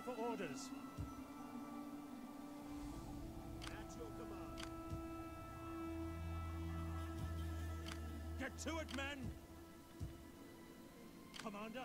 for orders. At your command. Get to it, men! Commander?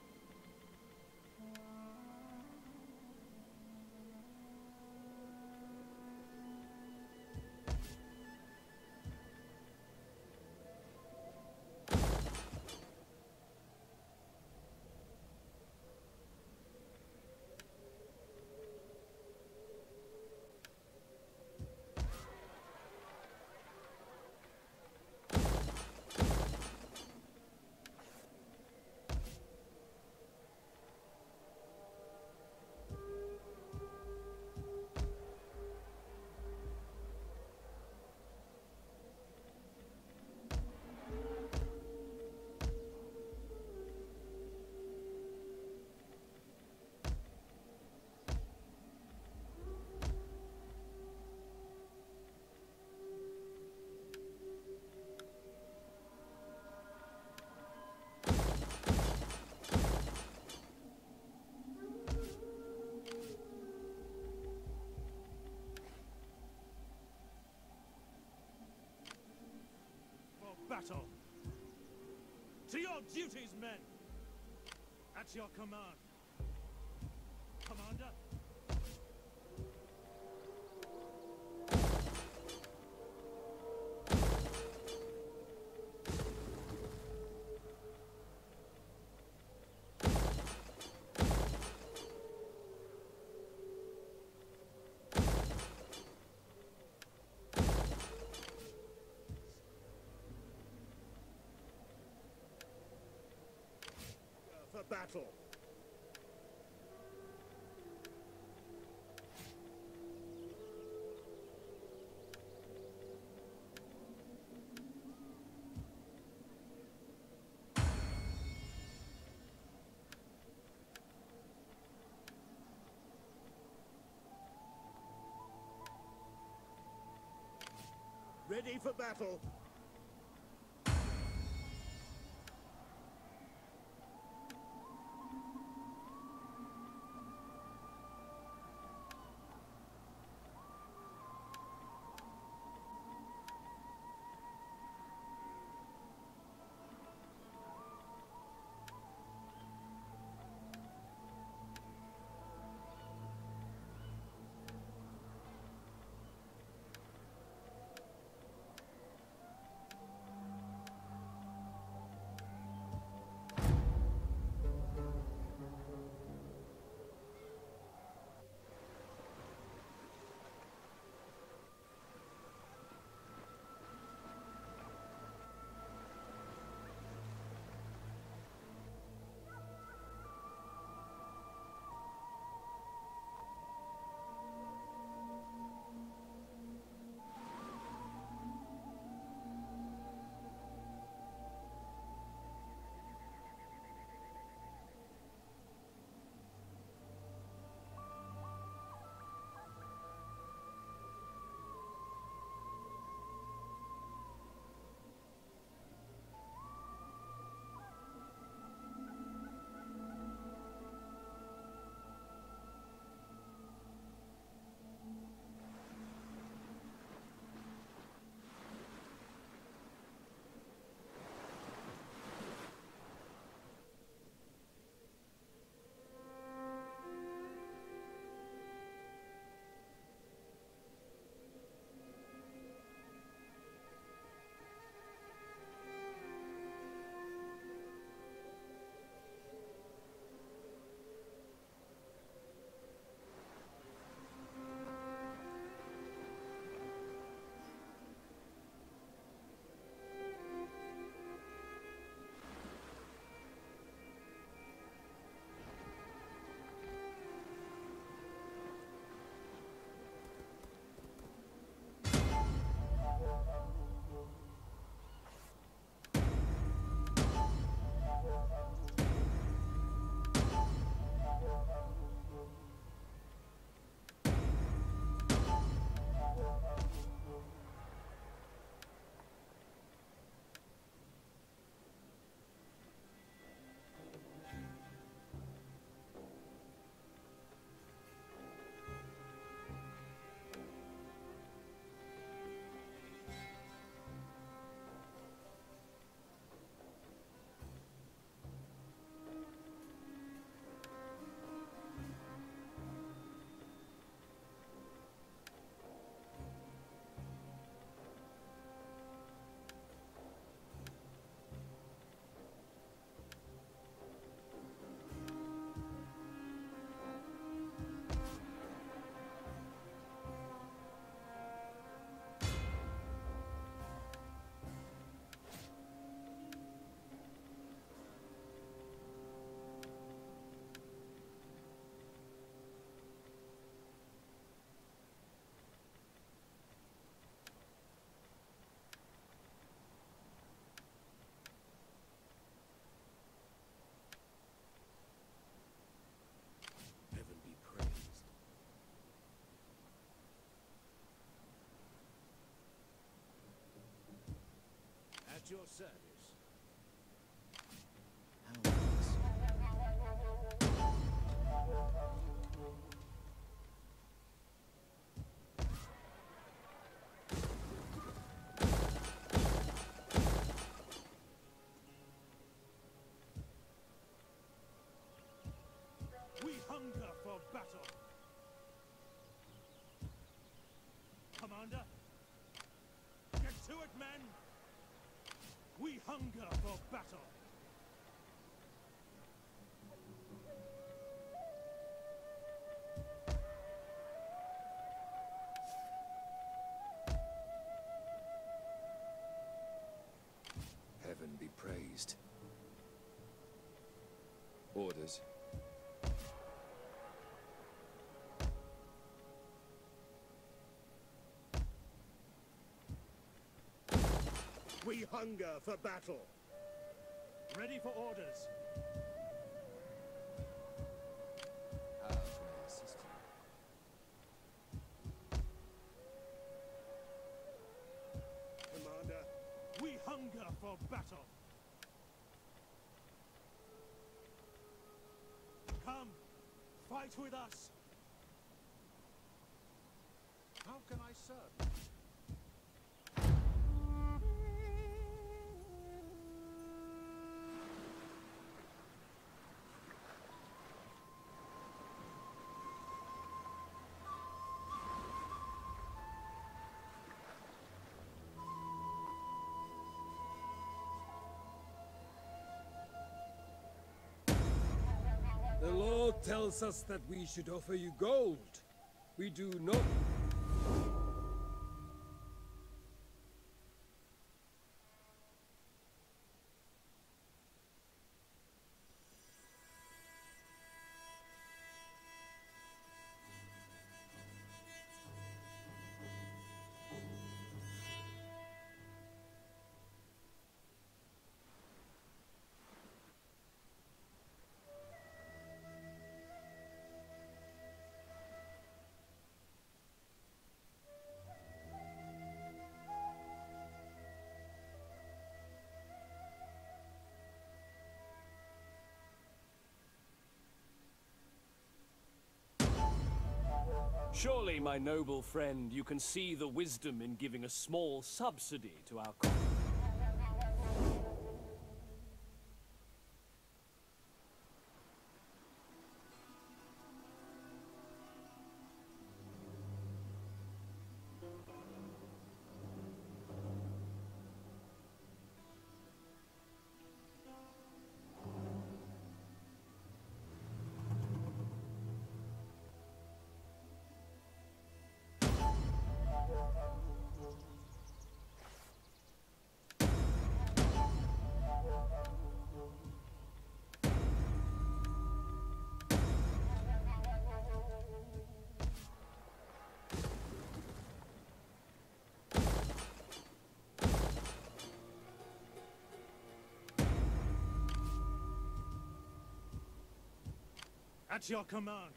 Battle! To your duties, men! At your command. Commander? For battle. Ready for battle. your service. We hunger for battle. Commander, get to it, men. We hunger for battle. Heaven be praised. Orders. We hunger for battle. Ready for orders. How can I assist you? Commander, We hunger for battle. Come, fight with us. how can I serve? The Lord tells us that we should offer you gold. We do not... Surely, my noble friend, you can see the wisdom in giving a small subsidy to our cause. At your command.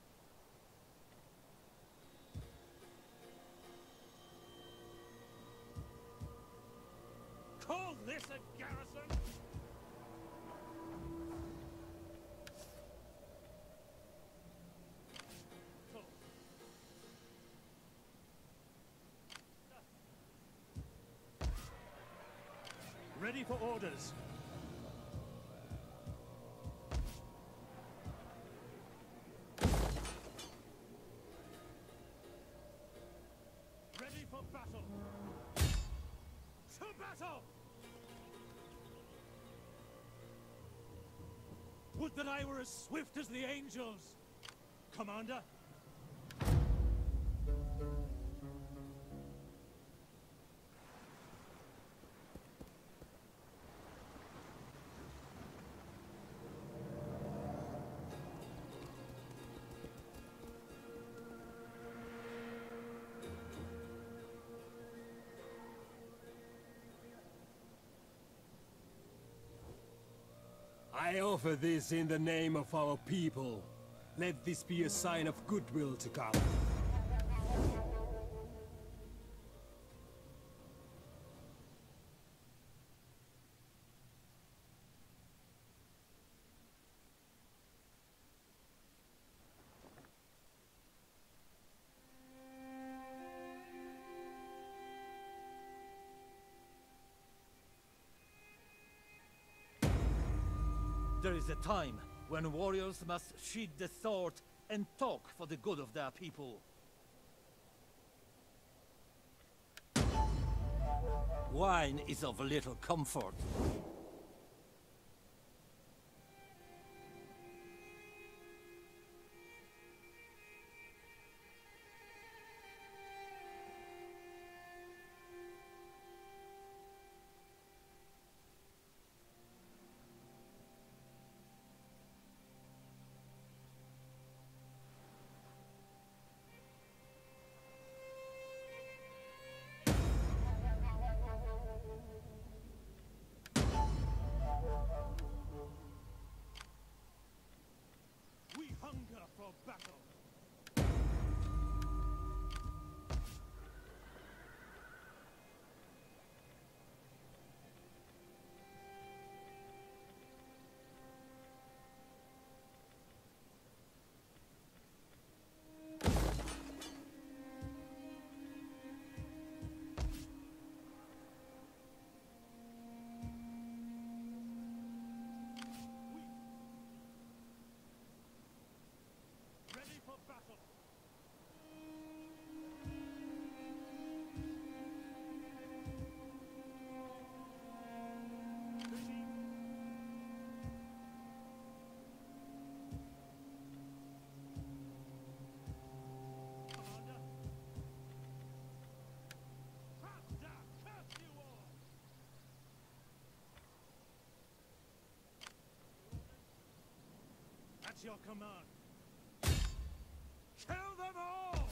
Call this a garrison? Ready for orders. Ready for battle. To battle! Would that I were as swift as the angels, Commander. I offer this in the name of our people. Let this be a sign of goodwill to come. There is a time when warriors must sheathe the sword and talk for the good of their people. Wine is of little comfort. We hunger for battle. Ready for battle. Ready. Commander. Faster! Curse you all! At your command. Kill them all!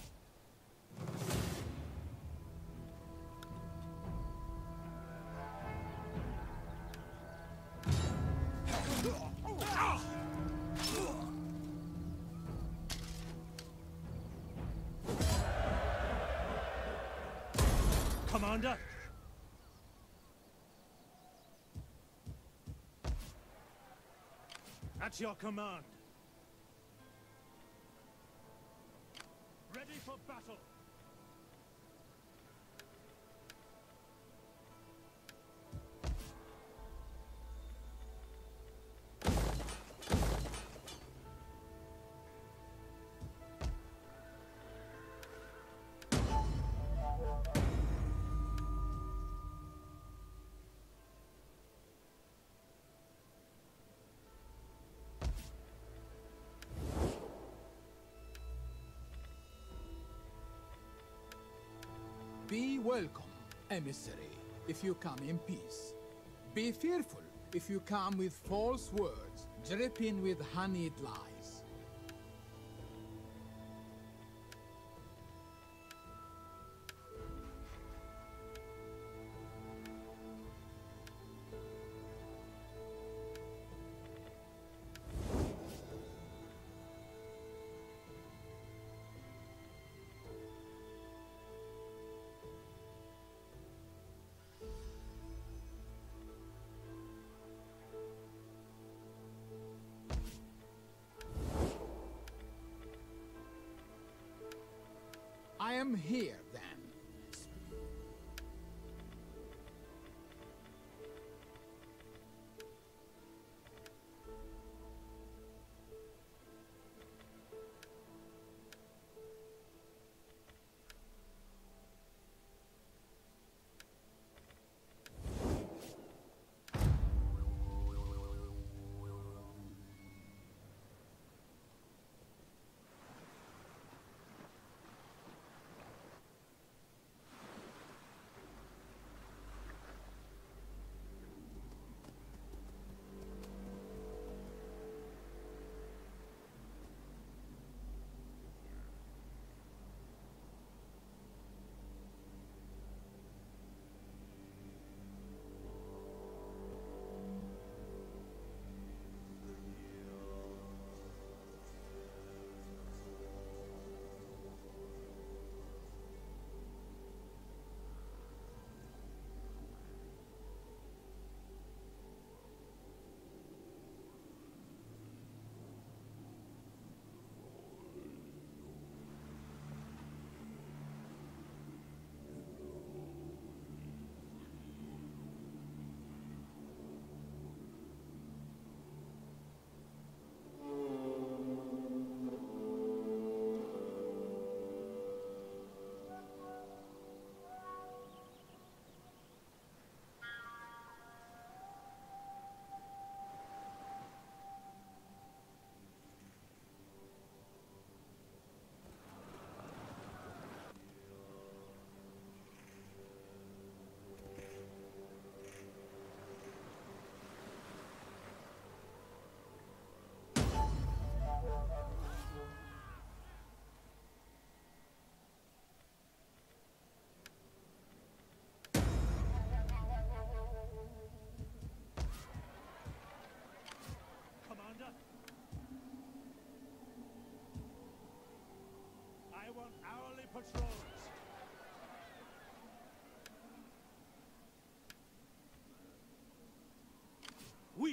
Commander? At your command. Ready for battle. Be welcome, emissary, if you come in peace. Be fearful if you come with false words, dripping with honeyed lies. I am here, then.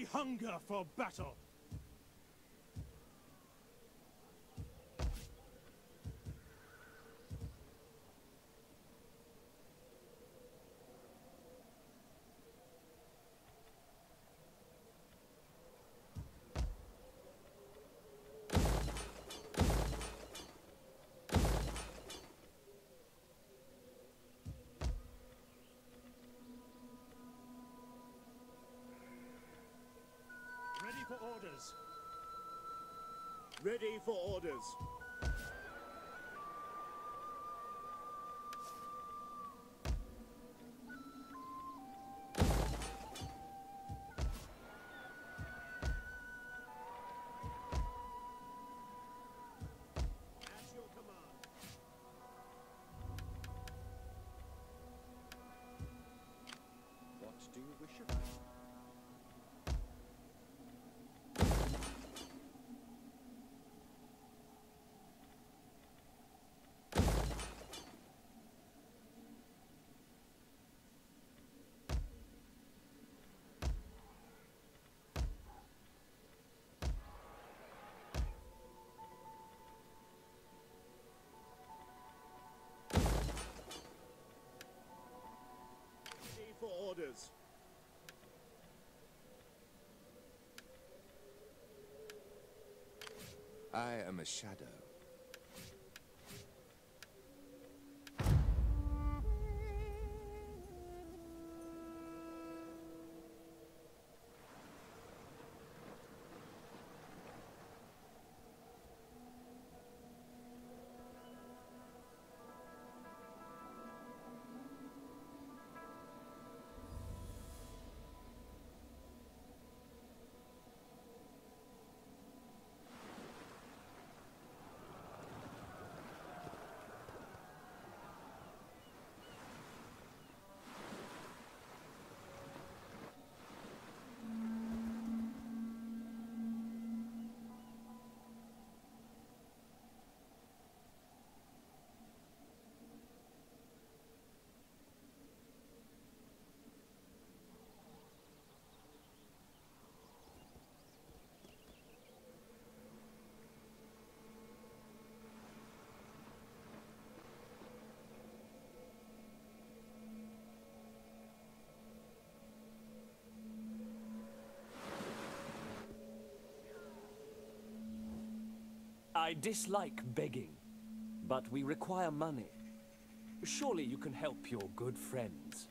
We hunger for battle. Ready for orders. Ready for orders. At your command. What do you wish of us? Ready for orders. I am a shadow. I dislike begging, but we require money. Surely you can help your good friends.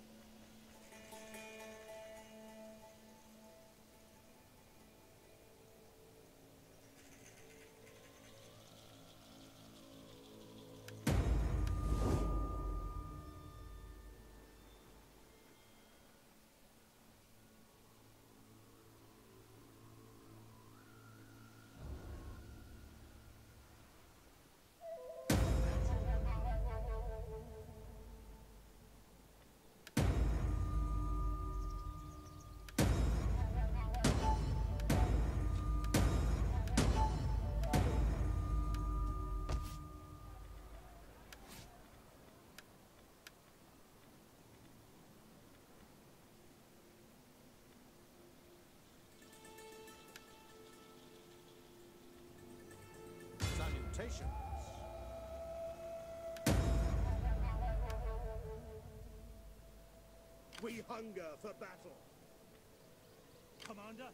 Salutations. We hunger for battle. Commander?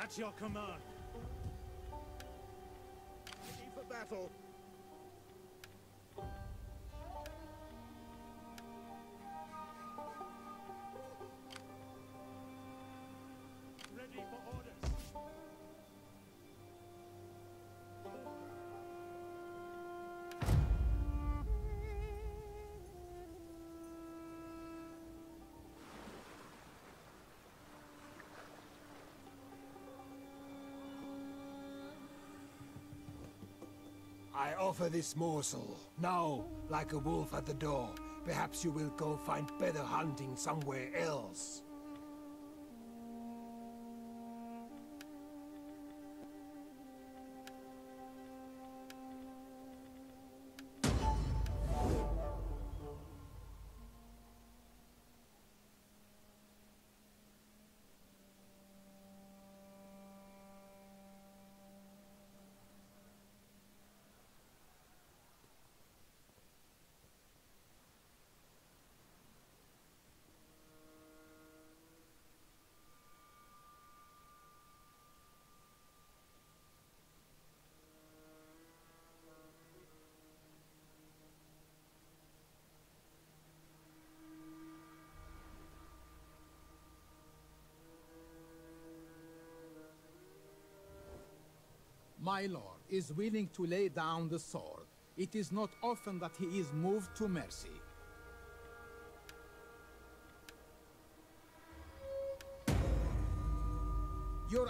At your command. Ready for battle. Ready for orders. I offer this morsel. Now, like a wolf at the door, perhaps you will go find better hunting somewhere else. My lord is willing to lay down the sword. It is not often that he is moved to mercy. Your...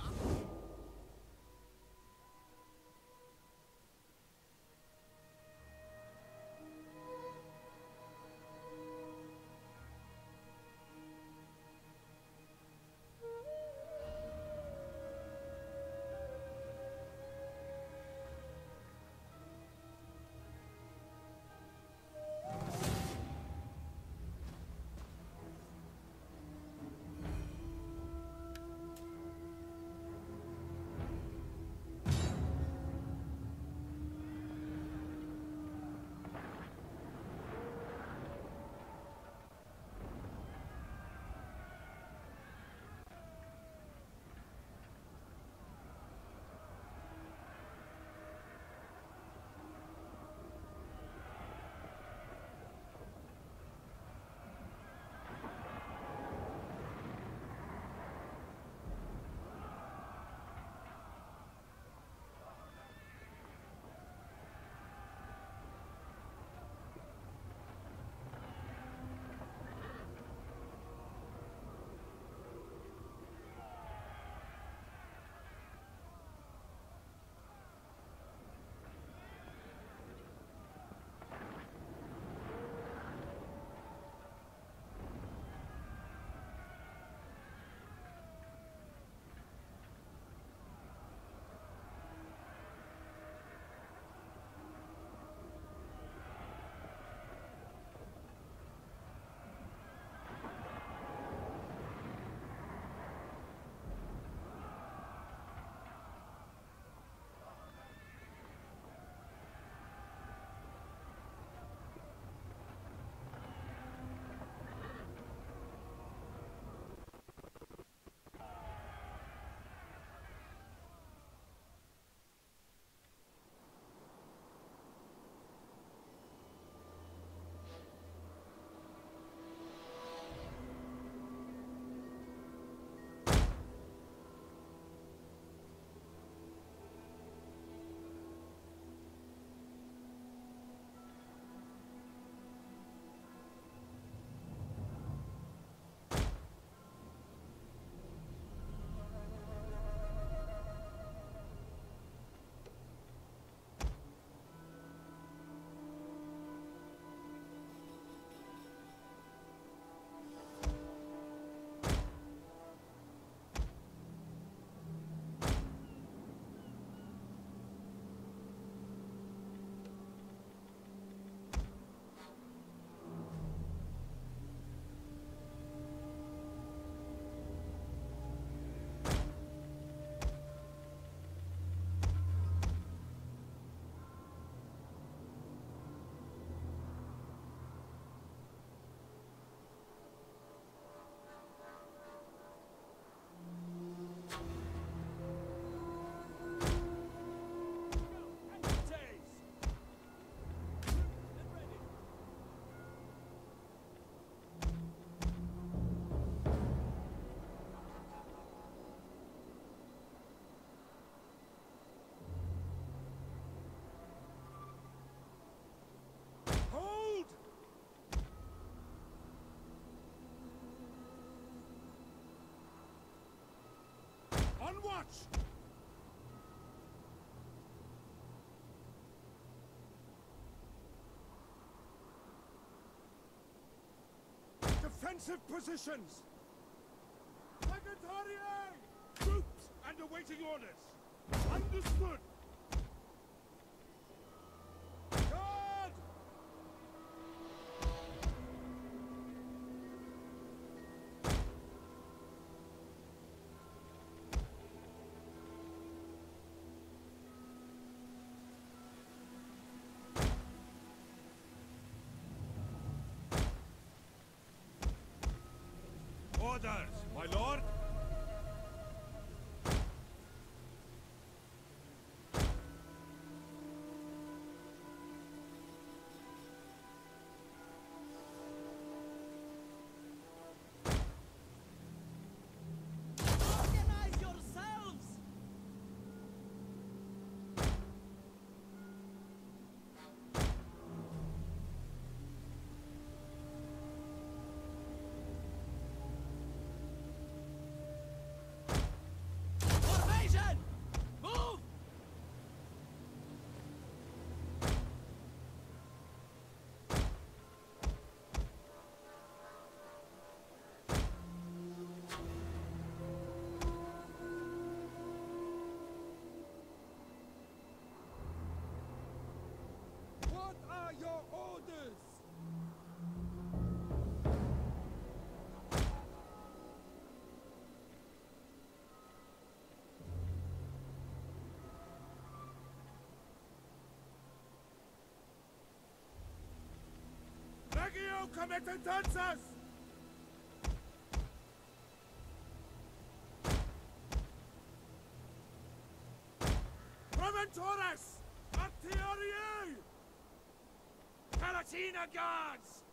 march! Defensive positions! Secretariat! Troops and awaiting orders! Understood! Guard! Orders, my lord! Organize yourselves! Formation! Move! What are your orders? Legio comitatus! Promentores! Artillery! Palatina guards!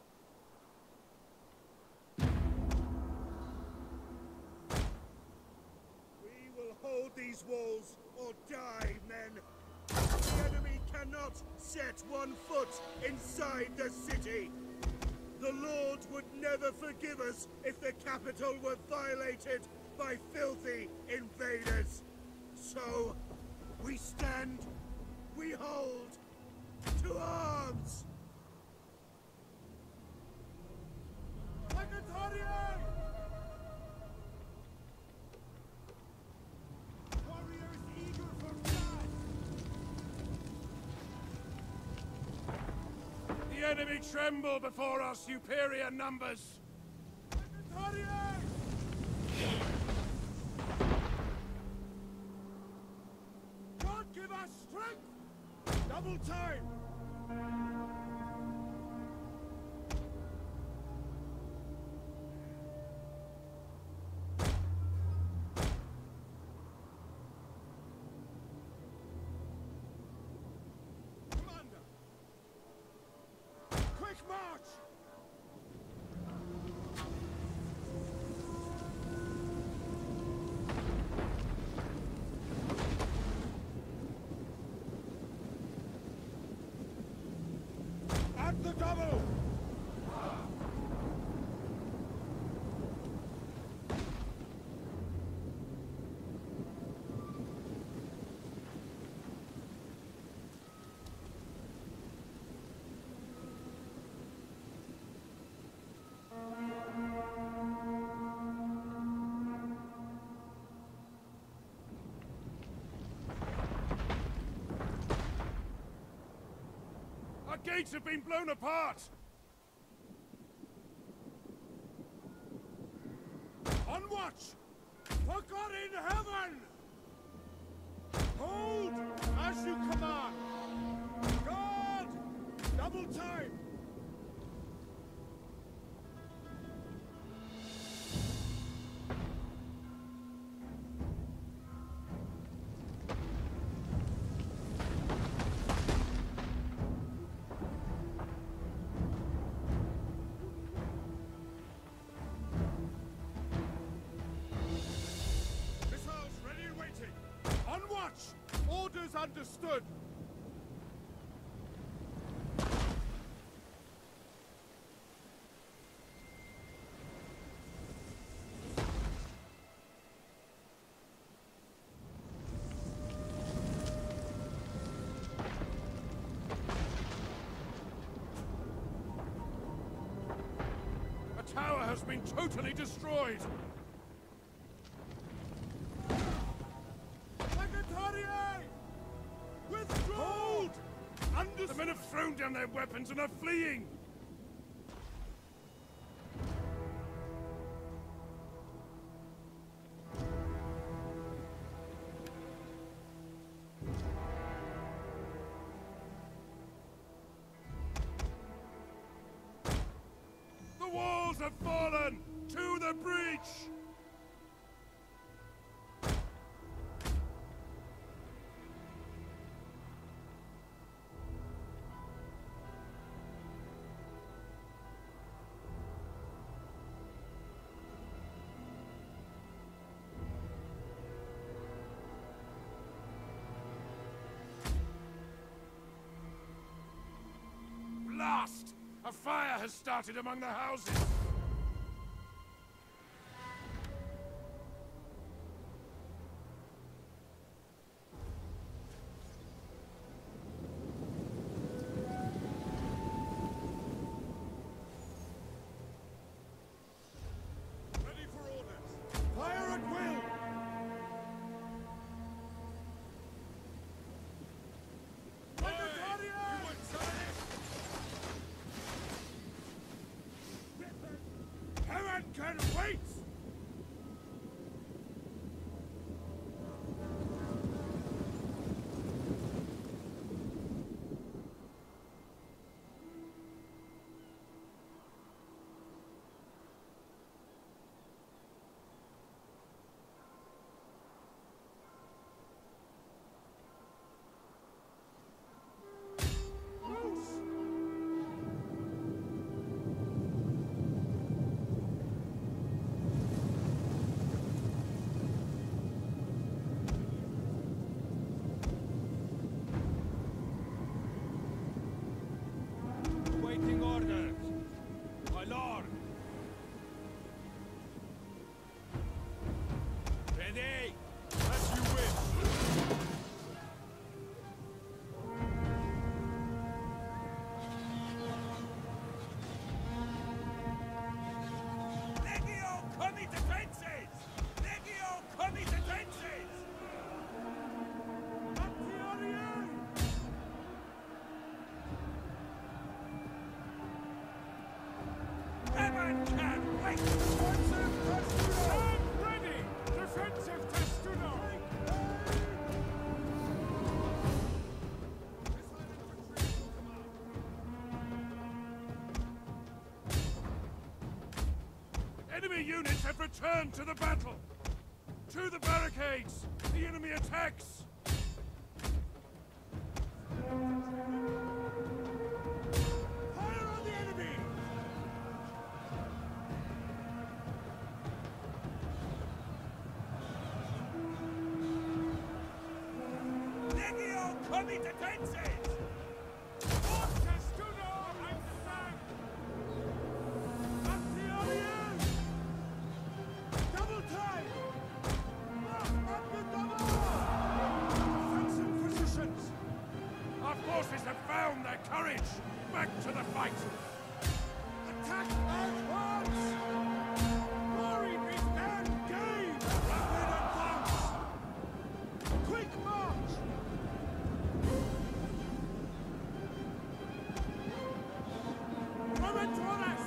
We will hold these walls or die, men. The enemy cannot set one foot inside the city. The Lord would never forgive us if the capital were violated by filthy invaders. So, we stand, we hold, to arms! Secretariat! Warriors eager for blood! The enemy tremble before our superior numbers! Secretariat! God give us strength! Double time! Commander! Quick march! At the double! Our gates have been blown apart! On watch! For God in heaven! Hold as you command! Guard! Double time! Missiles ready and waiting! On watch! Orders understood! tower has been totally destroyed! Secretariat! Withdraw! The men have thrown down their weapons and are fleeing! The walls have fallen! To the breach! Blast! A fire has started among the houses! Ready for orders! Fire at will! Hammond can wait! Waiting orders, my lord. Ready, as you wish. Legio comi defenses! Legio comi defenses! Artillery! Heaven can wait! Defensive Testudo! Stand ready! Defensive Testudo! Enemy units have returned to the battle! To the barricades! The enemy attacks! Fire on the enemy! Legio comi defenses! Fort Testudo and stand! Artillery! Double time! Up the double! Defensive positions! Our forces have found their courage! Back to the fight! Attack at once! Glory be and gain! Rapid advance! Quick march! Promontoris!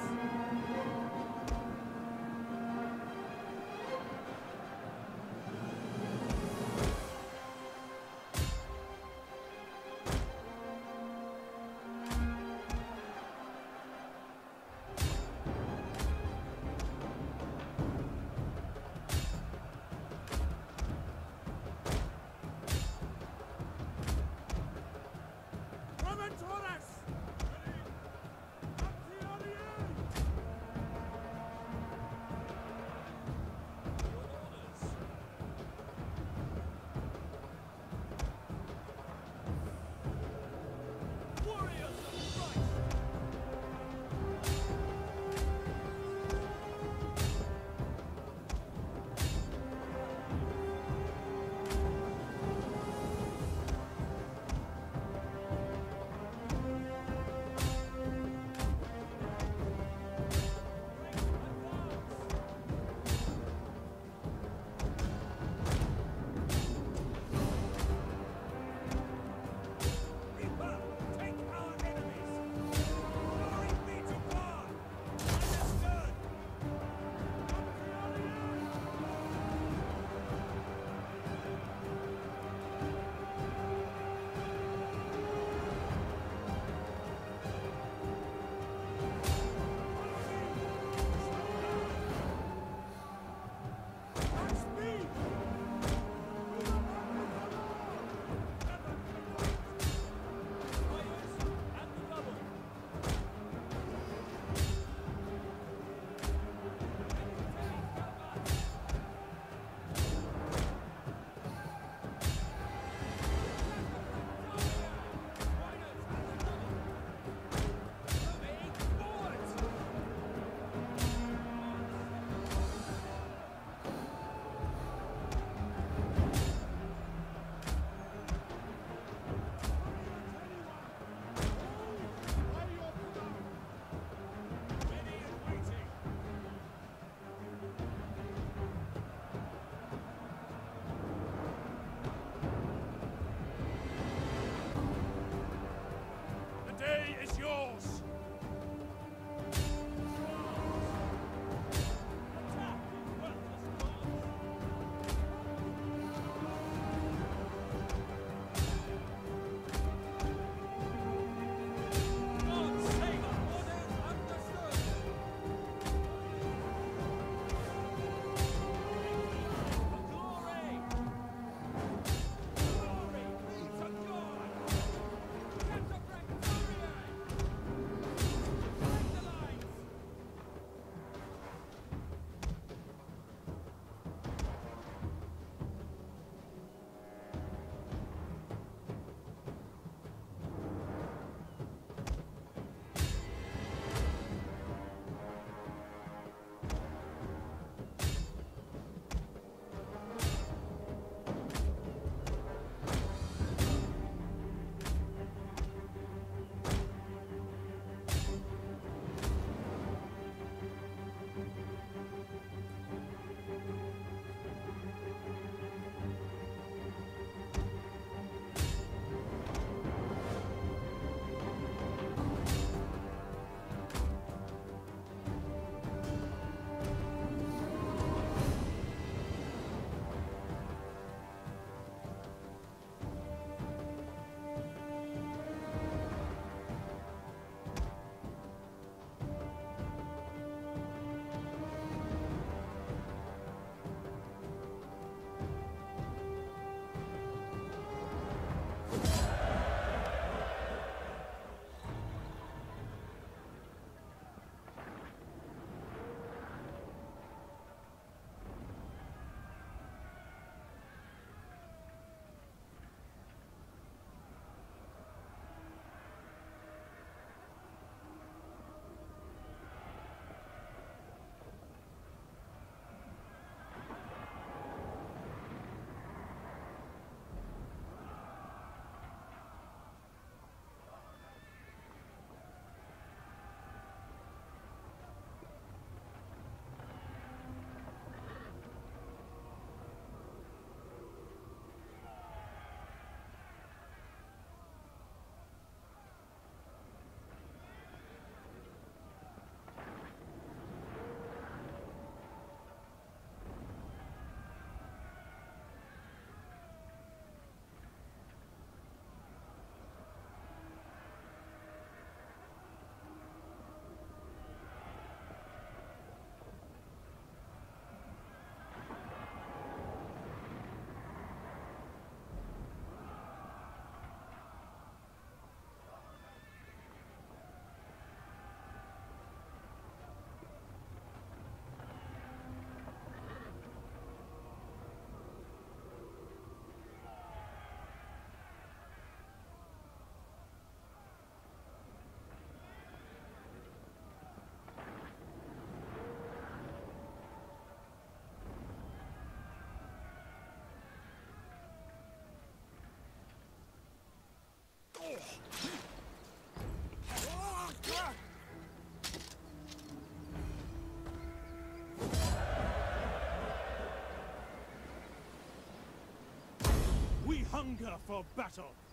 hunger for battle.